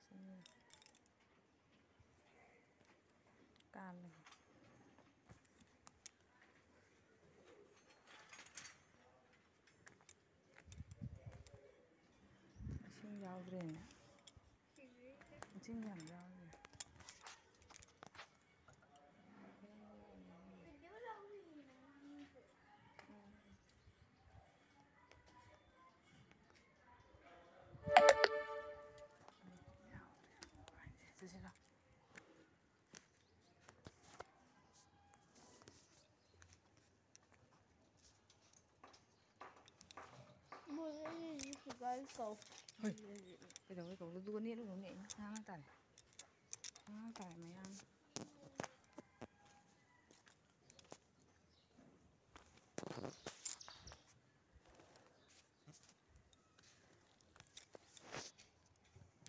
Sini can này. Xin rau rền. Xin nhầm rau rền. Xin rau. Cái cầu. Cái đầu nó đua nít nó nhẹ, hang tải mày ăn.